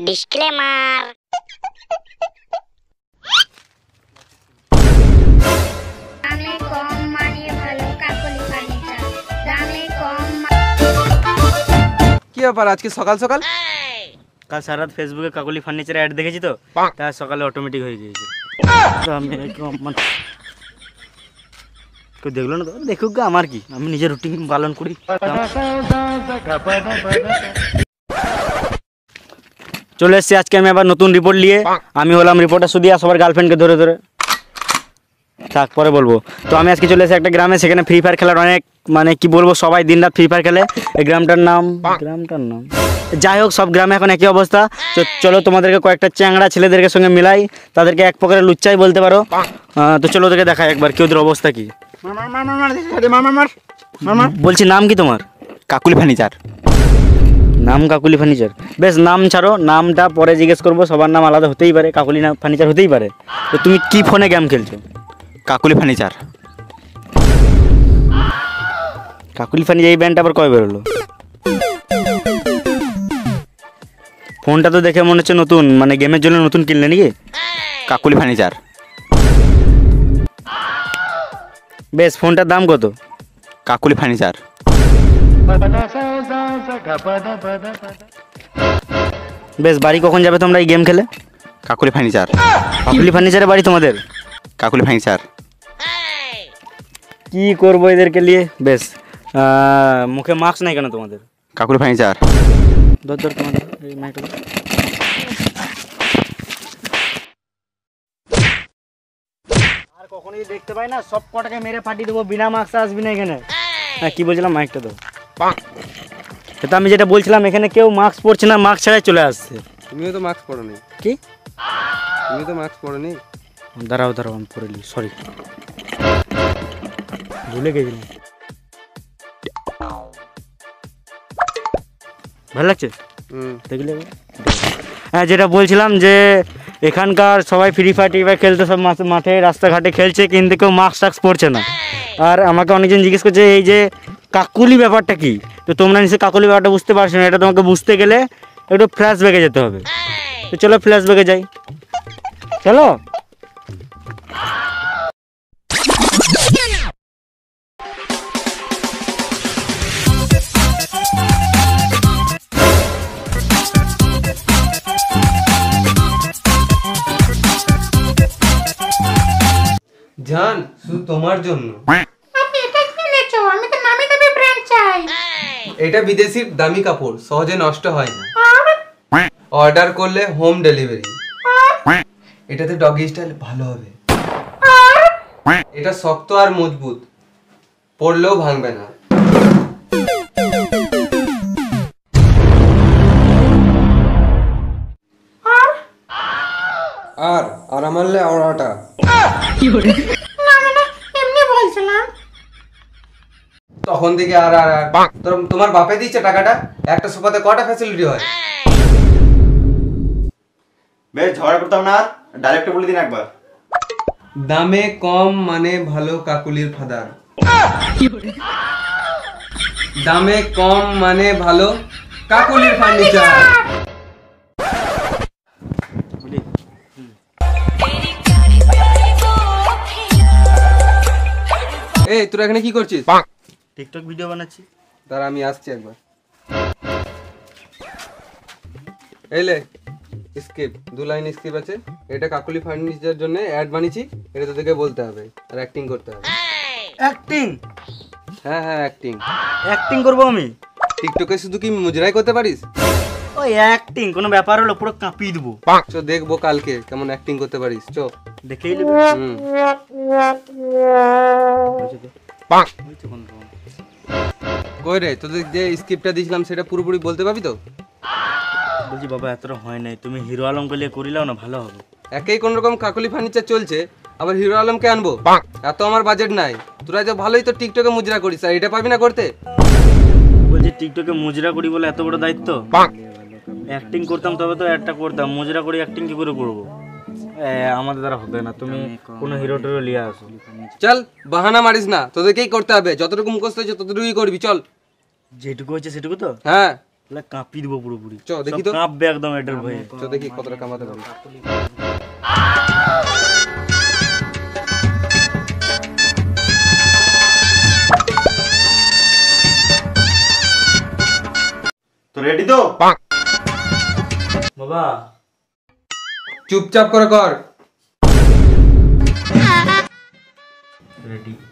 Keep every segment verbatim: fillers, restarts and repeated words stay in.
Disclaimer. দামে কম মানে ভালো কাকলি ফার্নিচার। দামে কম। কি ব্যাপার আজকে সকাল সকাল? কাল সারা রাত ফেসবুকে কাকলি ফার্নিচার অ্যাড দেখেছি তো, তাই সকালে অটোমেটিক হয়ে গিয়েছে। আমি কেউ দেখলো না তো, দেখুক গা, আমার কি, আমি নিজের রুটিন পালন করি। চলে এসছি আজকে আমি আবার নতুন রিপোর্ট নিয়ে। আমি হলাম রিপোর্টার সুদিয়া, সবার গার্লফ্রেন্ডকে ধরে ধরে থাক পরে বলবো। তো আমি আজকে চলে এসেছি একটা গ্রামে, সেখানে ফ্রি ফায়ার খেলার অনেক মানে কি বলবো, সবাই দিন রাত ফ্রি ফায়ার খেলে। এই গ্রামটার নাম গ্রামটার নাম যাই হোক, সব গ্রামে এখন একই অবস্থা। তো চলো তোমাদেরকে কয়েকটা চ্যাংড়া ছেলেদেরকে সঙ্গে মিলাই, তাদেরকে এক প্রকারের লুচ্চাই বলতে পারো। তো চলো ওদেরকে দেখাই একবার কি ওদের অবস্থা কি। বলছি নাম কি তোমার? কাকুলি ফার্নিচার। নাম কাকুলি ফার্নিচার, বেশ নাম ছাড়ো, নামটা পরে জিজ্ঞেস করবো, সবার নাম আলাদা হতেই পারে, কাকুলি না ফার্নিচার হতেই পারে। তো তুমি কি ফোনে গেম খেলছো? কাকুলি ফার্নিচার। কাকুলি ফার্নিচার এই ব্যান্ডটা আবার কবে বেরোলো? ফোনটা তো দেখে মনে হচ্ছে নতুন, মানে গেমের জন্য নতুন কিনলে নাকি? কাকুলি ফার্নিচার। বেশ ফোনটার দাম কত? কাকুলি ফার্নিচার। বেশ বাড়ি কখন যাবে তোমরা এই গেম খেলে? কাকুলি ফার্নিচার। কাকুলি ফার্নিচারে বাড়ি তোমাদের? কাকুলি ফার্নিচার। কি করবো এদেরকে নিয়ে? বেশ মুখে মাস্ক নাই কেন তোমাদের? কাকুলি ফার্নিচার। ধর ধর তোমাদের এই মাইকটা ধর। আর কখনোই দেখতে পাই না, সব কটাকে মেরে ফাটিয়ে দেবো, বিনা মাস্ক আসবি না এখানে। হ্যাঁ কি বলছিলাম, মাইকটা দাও। তো আমি যেটা বলছিলাম, এখানে কেউ মাস্ক পরছে না, মাস্ক ছাড়াই চলে আসছে। তুমিও তো মাস্ক পরোনি। কি? তুমি তো মাস্ক পরোনি। দাঁড়াও দাঁড়াও, আমি পরে নি, সরি ভুলে গেছিলাম। ভালো লাগছে দেখলে? হ্যাঁ যেটা বলছিলাম যে এখানকার সবাই ফ্রি ফায়ার টি ফায়ার খেলতে, সব মাঠে রাস্তাঘাটে খেলছে, কিন্তু কেউ মাস্ক টাস্ক পরছে না। আর আমাকে অনেকজন জিজ্ঞেস করছে এই যে কাকুলি ব্যাপারটা কি। তো তোমরা নিশ্চয়ই কাকুলি ব্যাপারটা বুঝতে পারছো না, এটা তোমাকে বুঝতে গেলে একটু ফ্ল্যাশ ব্যাগে যেতে হবে। তো চলো ফ্ল্যাশ ব্যাগে যাই, চলো। জান শুধু তোমার জন্য। আপনি এটা কিনেছো? আমি তো নামি দামি ব্র্যান্ড চাই। এটা বিদেশি দামি কাপড়, সহজে নষ্ট হয় না। আর অর্ডার করলে হোম ডেলিভারি। আর এটাতে ডগি স্টাইল ভালো হবে। আর এটা শক্ত আর মজবুত, পরলেও ভাঙবে না। আর আর আর আমারলে আওড়াটা। না মানে এমনি বলছিলাম। তখন থেকে আর আর আর তোর- তোমার বাপে দিচ্ছে টাকাটা। একটা সোফাতে কটা ফ্যাসিলিটি হয়? বেশ ঝগড়া করতাম না, ডাইরেক্ট বলে দিন একবার। দামে কম মানে ভালো কাকুলির ফাদার। দামে কম মানে ভালো কাকুলির ফার্নিচার। এই তোরা এখানে কি করছিস? টিকটক ভিডিও বানাচ্ছি। দাঁড়া আমি আসছি একবার। এলে স্কিপ, দু লাইন স্কিপ আছে। এটা কাকুলি ফার্নিচারের জন্য অ্যাড বানিয়েছি, এটা তোদেরকে বলতে হবে আর অ্যাক্টিং করতে হবে। অ্যাক্টিং? হ্যাঁ হ্যাঁ অ্যাক্টিং। অ্যাক্টিং করবো আমি? টিকটকে শুধু কি মুজরাই করতে পারিস? ওই অ্যাক্টিং কোনো ব্যাপার হলো, পুরো কাঁপিয়ে দেবো। চো দেখবো কালকে কেমন অ্যাক্টিং করতে পারিস। চো দেখেই নেবে। হুম। কই রে, তোদের যে স্ক্রিপ্টটা দিয়েছিলাম সেটা পুরোপুরি বলতে পারবি তো? বলছি বাবা এতটা হয় নাই, তুমি হিরো আলমকে নিয়ে করিলাও না, ভালো হবে। একেই কোন রকম কাকুলি ফার্নিচার চলছে, আবার হিরো আলমকে আনবো? এত আমার বাজেট নাই। তোরা যে ভালোই তো টিকটকে মুজরা করিস, আর এটা পাবি না করতে? বলছি টিকটকে মুজরা করি বলে এত বড় দায়িত্ব? অ্যাক্টিং করতাম তবে তো একটা করতাম, মুজরা করি অ্যাক্টিং কি করে করবো? আমাদের দ্বারা হবে না, তুমি কোনো হিরো টিরো নিয়ে আসো। চল বাহানা মারিস না, তোদেরকেই করতে হবে। যতটুকু মুখস্থ হয়েছে ততটুকুই করবি। চল। যেটুকু হচ্ছে সেটুকু তো? হ্যাঁ তাহলে কাঁপি দিব পুরোপুরি। চ দেখি সব তো। কাঁপবে একদম এটার ভয়ে। চ দেখি কতটা কামাতে পারি। তো রেডি তো? বাবা চুপচাপ করে কর। রেডি।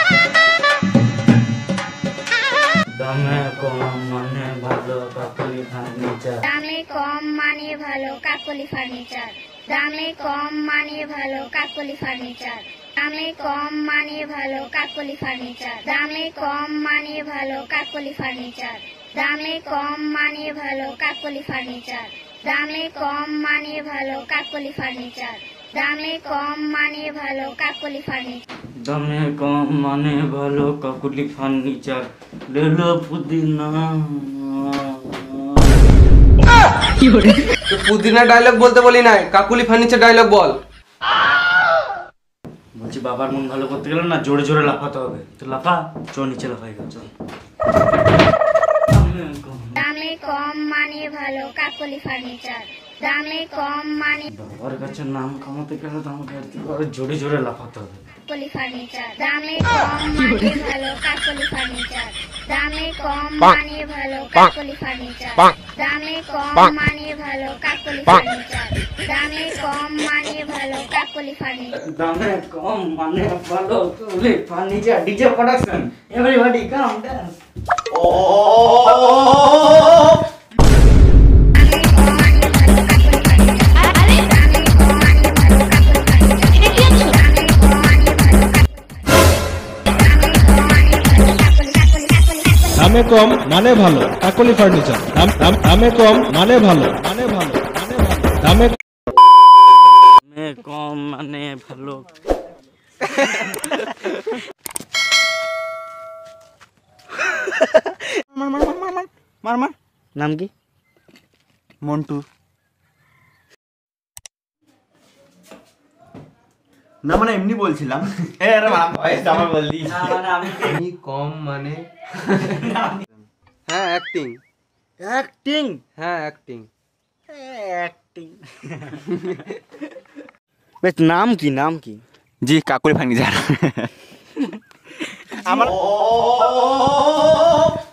দামে কম মানে ভালো কাকুলি ফার্নিচার। দামে কম মানে ভালো কাকলি ফার্নিচার। দামে কম মানে ভালো কাকলি ফার্নিচার। দামে কম মানে ভালো কাকলি ফার্নিচার। দামে কম মানে ভালো কাকলি ফার্নিচার। দামে কম মানে ভালো কাকলি ফার্নিচার। দামে কম মানে ভালো কাকলি ফার্নিচার। দামে কম মানে ভালো কাকলি ফার্নিচার। দামে কম মানে ভালো কাকুলি ফার্নিচার। রেলো পুদিনা। তো পুদিনা ডায়লগ বলতে বলি নাই, কাকুলি ফার্নিচার ডায়লগ বল। বলছি বাবার মন ভালো করতে গেলে না জোরে জোরে লাফাতে হবে। তো লাফা, চ নিচে লাফাই গেল। চল। দামে কম মানে ভালো কাকলি ফার্নিচার। দামে কম মানে বাবার কাছে নাম কামাতে গেলে তো আমাকে আর জোরে জোরে লাফাতে হবে। কাকলি ফার্নিচার। দামে কম মানে ভালো কাকলি ফার্নিচার। দামে কম মানে ভালো কাকলি ফার্নিচার। দামে কম মানে ভালো কাকলি ফার্নিচার। দামে কম মানে ভালো কাকলি ফার্নিচার। দামে কম মানে ভালো Kakuli Furniture. DJ production, everybody come dance. ও দামে কম মানে ভালো কাকলি ফার্নিচার। দাম দাম- দামে কম মানে ভালো মানে ভালো মানে ভালো দামে দামে কম মানে ভালো। মার মার। নাম কি? মন্টু। না মানে এমনি বলছিলাম। এ আরে মারা ভয়েস আমার বল দি। না মানে আমি আমি কম মানে হ্যাঁ অ্যাক্টিং। অ্যাক্টিং। হ্যাঁ অ্যাক্টিং। অ্যাক্টিং। বেশ নাম কি? নাম কি? জি কাকুলি ফার্নিচার। আমার